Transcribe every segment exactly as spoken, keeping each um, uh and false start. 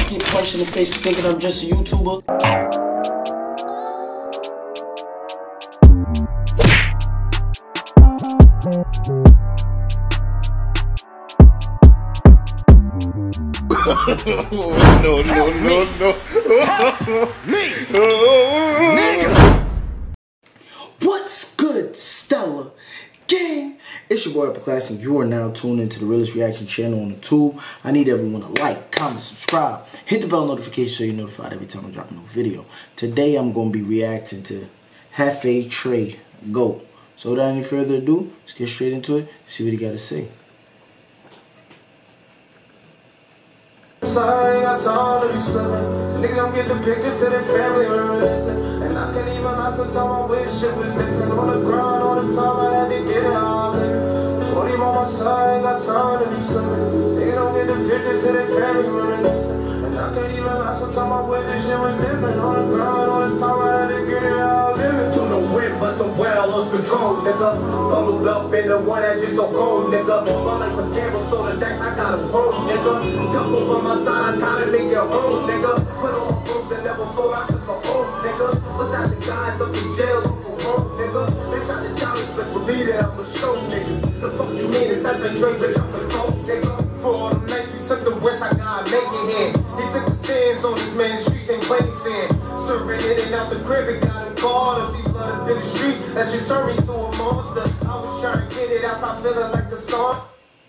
get punched in the face for thinking I'm just a YouTuber. no, no, no, no. Me! Nigga! What's good, Stella gang? It's your boy Upper Class, and you are now tuned into the realest reaction channel on the tube. I need everyone to like, comment, subscribe, hit the bell notification so you're notified every time I drop a new video. Today I'm going to be reacting to Hefe Trey GOAT. So without any further ado, let's get straight into it, see what he got to say. Sorry, I told to be slipping. Niggas don't get the picture to their family reminiscing. And I can't even lie, sometimes I wish shit was different. On the grind all the time, I had to get it all living. forty on my side, got time to be slipping. Niggas don't get the picture to their family reminiscing. And I can't even lie, sometimes I wish this shit was different. On the grind all the time, I had to get it all living. To the wind, but some well lost control, nigga. Bundled up in the one that's just so cold, nigga. My life a gamble, so the dice I gotta roll, nigga. Couple by my side, I gotta make it home, nigga. Put on my boots and never fall, I took an oath, nigga. What's out the guys up in jail, up for home, nigga. They try to doubt us, but believe that I'ma show niggas. The fuck you mean, it's Hefe Trey, bitch, I'm the GOAT, nigga. For all the nights we took the rest, I gotta make it here. He took the stands on this man's streets, ain't playing fair. Serving in and out the crib, and got him caught up. He flooded in the streets, that shit turned me to a monster. I was trying to get it outside, feeling like the song.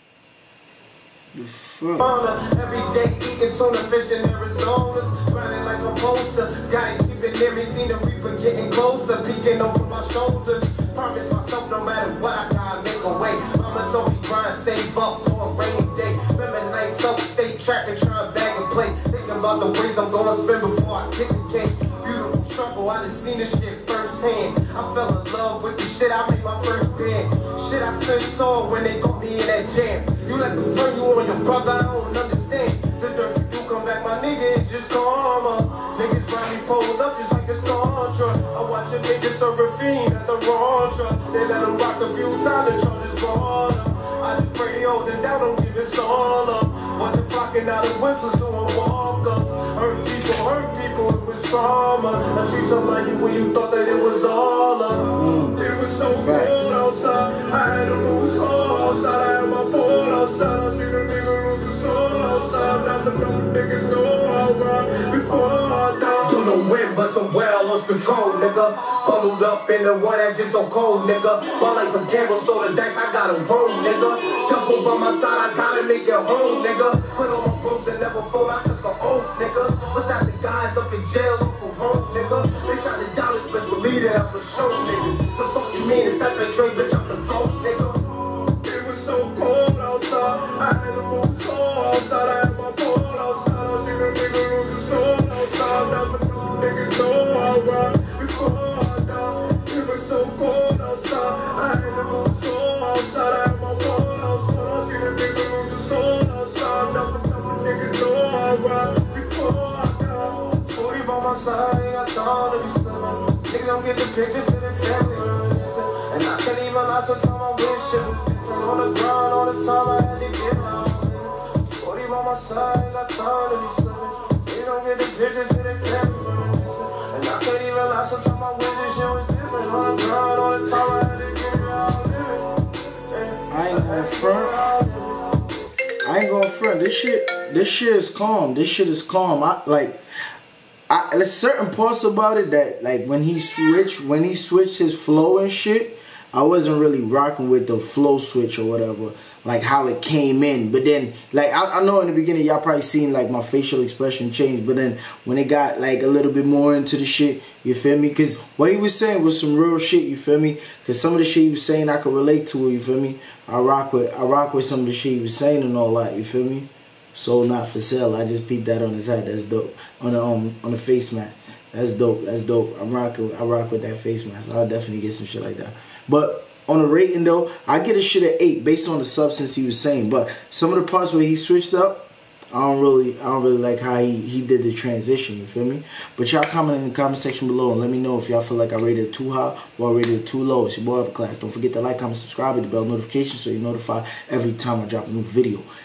Every day eating tuna fish in Arizona, grinding like a poster. Gotta keep it near me, seen the reaper getting closer, peeking over my shoulders. Promise myself no matter what, I gotta make a way. Mama told me grind, save up for a rainy day. Remember nights up, stay trapped and try to bag and play. Thinking about the ways I'm gonna spend before I kick the cake. Beautiful struggle, I done seen this shit firsthand. I fell in love with the shit, I made my first band. Shit, I stood tall when they got me in that jam. You let them turn you on your brother, I don't understand. The dirt you do come back, my nigga, it's just karma. Niggas find me pulled up just like a Contra. I watch a nigga serve a fiend at the Rantra. They let him rock a few times and charges brought up. I just pray hold it down, don't give it all up. Wasn't flocking out of whistles doing walk-ups. Hurt people, hurt people, it was trauma. I treat something like you when you thought that it was all up. Mm. It was so cold outside, I had to move slow outside. I had my board outside, I seen a nigga lose his soul outside. Now the dumb niggas know I ride before I die. To the wind, but some well lost control, nigga. Bundled up in the one that's just so cold, nigga. My life a gamble, so the dice I gotta roll, nigga. Couple by my side, I gotta make it home, nigga. Put on my boots and never fall, I took an oath, nigga. What's out the guys up in jail, up for home, nigga. They try to doubt us, but believe that I'ma show niggas. The fuck you mean, it's Hefe Trey, bitch, I'm the GOAT, nigga. It was so cold outside, I had to move slow outside. I had my board outside, I seen a nigga lose his soul outside. Now the niggas know I ride before I die. It was so cold outside, I had to move slow outside. I had my board outside, I seen a nigga lose his soul outside. Now the niggas know I ride before I die. forty by my side, ain't got time to be slipping. Niggas don't get the picture to their family reminiscing. And I can't even lie, sometimes I wish shit was different. On the grind all the time, I had to get out living. forty by my side, ain't got time to be slipping. Niggas don't get the picture to their family reminiscing. And I can't even lie, sometimes I wish this shit was different. On the grind all the time, I had to get it out living. I ain't gonna front. I ain't gonna front. This shit, this shit is calm. This shit is calm. I like. I, there's certain parts about it that, like, when he switched, when he switched his flow and shit, I wasn't really rocking with the flow switch or whatever, like how it came in. But then, like, I, I know in the beginning y'all probably seen like my facial expression change, but then when it got like a little bit more into the shit, you feel me? Because what he was saying was some real shit, you feel me? Because some of the shit he was saying I could relate to, you feel me? I rock with, I rock with some of the shit he was saying and all that, you feel me? Sold not for sale. I just peeped that on his head. That's dope. On the um on the face mask. That's dope. That's dope. I'm rocking. I rock with that face mask. I'll definitely get some shit like that. But on the rating though, I get a shit at eight based on the substance he was saying. But some of the parts where he switched up, I don't really, I don't really like how he, he did the transition, you feel me? But y'all comment in the comment section below and let me know if y'all feel like I rated it too high or I rated it too low. It's your boy Upper Class. Don't forget to like, comment, subscribe, hit the bell notification so you're notified every time I drop a new video.